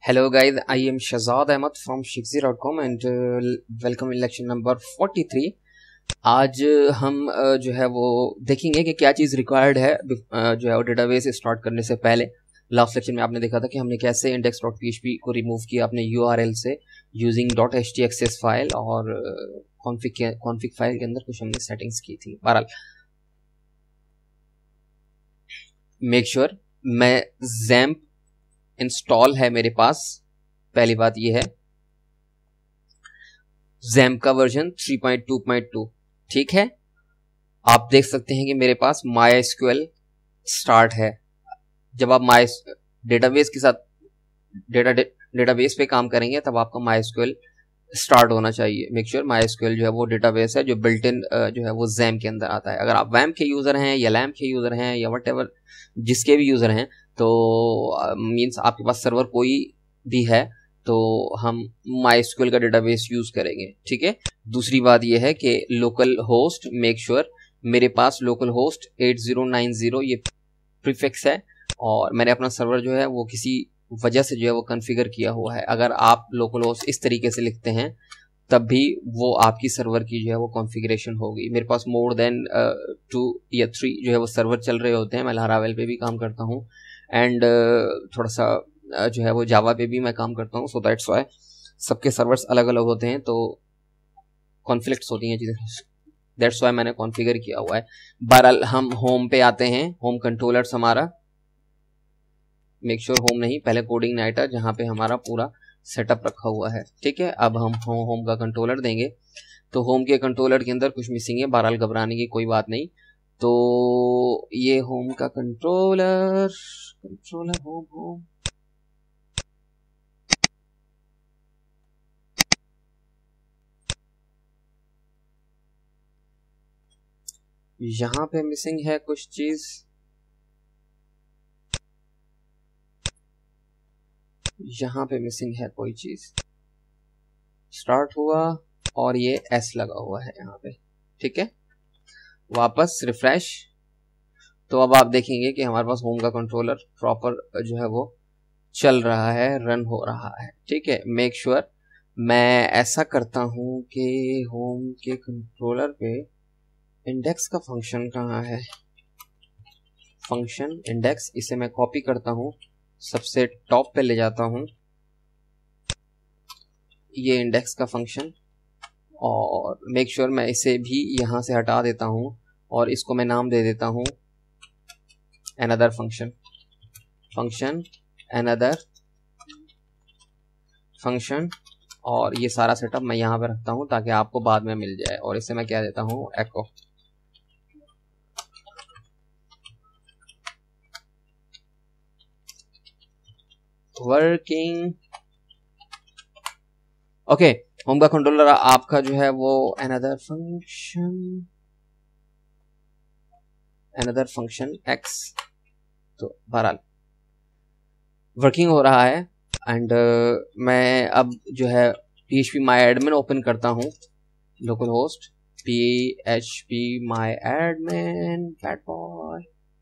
Hello guys, I am Shahzad Ahmed from Shikzi.com and welcome in lecture number 43। आज हम जो है वो देखेंगे कि क्या चीज़ रिक्वायर्ड है जो है वो डेटाबेस स्टार्ट करने से पहले। लास्ट लेक्चर में आपने देखा था कि हमने कैसे index.php को रिमूव किया अपने URL से यूजिंग .htaccess फाइल और कॉन्फिग फाइल के अंदर कुछ हमने सेटिंग्स की थी। बहरहाल मेक श्योर मैं XAMPP इंस्टॉल है मेरे पास। पहली बात ये है XAMPP का वर्जन 3.2.2 ठीक है। आप देख सकते हैं कि मेरे पास MySQL स्टार्ट है। जब आप डेटाबेस के साथ डेटाबेस पे काम करेंगे तब आपका MySQL स्टार्ट होना चाहिए। मेक श्योर MySQL जो है वो डेटाबेस है जो बिल्ट इन जो है वो XAMPP के अंदर आता है। अगर आप WAMP के यूजर हैं या LAMP के यूजर हैं या व्हाटएवर जिसके भी यूजर हैं तो मींस आपके पास सर्वर कोई भी है तो हम MySQL का डेटाबेस यूज करेंगे। ठीक है। दूसरी बात यह है कि लोकल होस्ट, मेक श्योर मेरे पास लोकल होस्ट 8090 ये प्रीफिक्स है और मैंने अपना सर्वर जो है वो किसी वजह से जो है वो कॉन्फ़िगर किया हुआ है। अगर आप लोकल होस्ट इस तरीके से लिखते हैं तब भी वो आपकी सर्वर की जो है वो कॉन्फ़िगरेशन होगी। मेरे पास मोर देन 2 या 3 जो है वो सर्वर चल रहे होते हैं। मैं लारावेल पे भी काम करता हूँ एंड थोड़ा सा जो है वो जावा पे भी मैं काम करता हूँ। सो दैट्स वाई सबके सर्वर्स अलग अलग होते हैं तो कॉन्फ्लिक्ट्स होती हैं चीज़ें। दैट्स वाई मैंने कॉन्फ़िगर किया हुआ है। बहरहाल हम होम पे आते हैं। होम कंट्रोलर्स हमारा, मेक श्योर होम नहीं, पहले कोडिंग नाइटर जहाँ पे हमारा पूरा सेटअप रखा हुआ है। ठीक है। अब हम होम का कंट्रोलर देंगे तो होम के कंट्रोलर के अंदर कुछ मिसिंग है। बहरहाल घबराने की कोई बात नहीं। तो ये होम का कंट्रोलर होम यहाँ पे मिसिंग है कुछ चीज। यहाँ पे मिसिंग है कोई चीज। स्टार्ट हुआ और ये एस लगा हुआ है यहाँ पे। ठीक है। वापस रिफ्रेश तो अब आप देखेंगे कि हमारे पास होम का कंट्रोलर प्रॉपर जो है वो चल रहा है, रन हो रहा है। ठीक है। मेक श्योर मैं ऐसा करता हूं कि होम के कंट्रोलर पे इंडेक्स का फंक्शन कहाँ है। फंक्शन इंडेक्स, इसे मैं कॉपी करता हूं, सबसे टॉप पे ले जाता हूं ये इंडेक्स का फंक्शन और मेक श्योर मैं इसे भी यहां से हटा देता हूं और इसको मैं नाम दे देता हूं another function another function और ये सारा सेटअप मैं यहां पे रखता हूं ताकि आपको बाद में मिल जाए। और इसे मैं क्या देता हूं, echo। Working okay. होम का कंट्रोलर आपका जो है वो another function x तो बहरहाल वर्किंग हो रहा है एंड मैं अब जो है php my admin ओपन करता हूं, local host php my admin bad boy।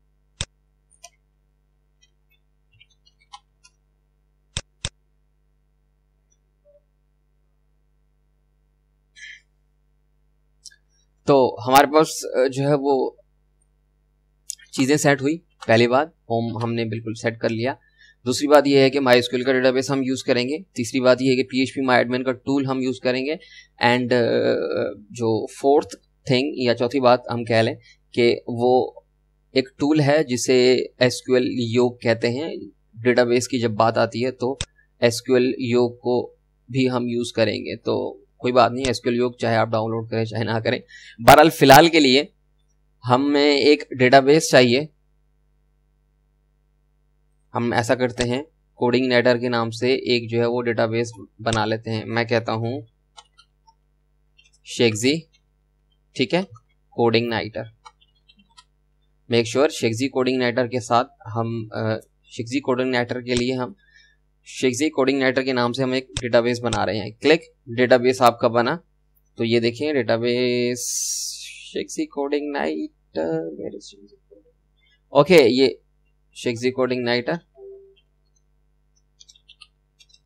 तो हमारे पास जो है वो चीजें सेट हुई। पहली बात होम हमने बिल्कुल सेट कर लिया। दूसरी बात यह है कि MySQL का डेटाबेस हम यूज करेंगे। तीसरी बात यह है कि php my admin का टूल हम यूज करेंगे एंड जो फोर्थ थिंग या चौथी बात हम कह लें कि वो एक टूल है जिसे SQL योग कहते हैं। डेटाबेस की जब बात आती है तो SQL योग को भी हम यूज करेंगे। तो कोई बात नहीं, SQL योग चाहे आप डाउनलोड करें चाहे ना करें। बहरहाल फिलहाल के लिए हमें एक डेटाबेस चाहिए। हम ऐसा करते हैं, कोडिंग नाइटर के नाम से एक जो है वो डेटाबेस बना लेते हैं। मैं कहता हूं शेक्जी। ठीक है। कोडिंग नाइटर, मेक श्योर शेक्जी कोडिंग नाइटर के साथ हम शेक्जी कोडिंग नाइटर के लिए हम शेक्जी कोडिंग नाइटर के नाम से हम एक डेटाबेस बना रहे हैं। क्लिक, डेटाबेस आपका बना। तो ये देखिए डेटाबेस शेक्जी कोडिंग नाइटर। ओके, ये शेक्जी कोडिंग नाइटर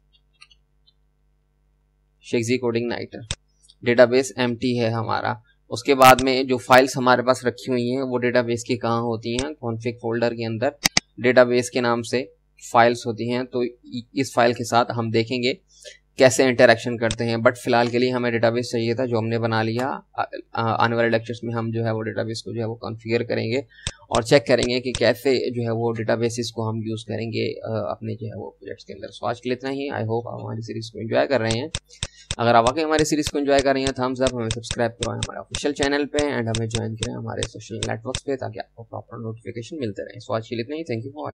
शेक्सी कोडिंग नाइटर, डेटाबेस एम्प्टी है हमारा। उसके बाद में जो फाइल्स हमारे पास रखी हुई हैं वो डेटाबेस की कहाँ होती हैं, कॉन्फ़िग फोल्डर के अंदर डेटाबेस के नाम से फाइल्स होती हैं। तो इस फाइल के साथ हम देखेंगे कैसे इंटरेक्शन करते हैं, बट फिलहाल के लिए हमें डेटाबेस चाहिए था जो हमने बना लिया। आने वाले लेक्चर्स में हम जो है वो डेटाबेस को जो है वो कॉन्फ़िगर करेंगे और चेक करेंगे कि कैसे जो है वो डेटाबेसिस को हम यूज़ करेंगे अपने जो है वो प्रोजेक्ट्स के अंदर। सो आज के लिए इतना ही। आई होप आप हमारी सीरीज़ को एंजॉय कर रहे हैं। अगर आप वाकई हमारी सीरीज़ को एंजॉय कर रही हैं, थम्स अप, हमें सब्सक्राइब करवाएं हमारे ऑफिशियल चैनल पे एंड हमें ज्वाइन करें हमारे सोशल नेटवर्क्स पे ताकि आपको प्रॉपर नोटिफिकेशन मिलते रहे। सो आज के लिए इतना ही। Thank you for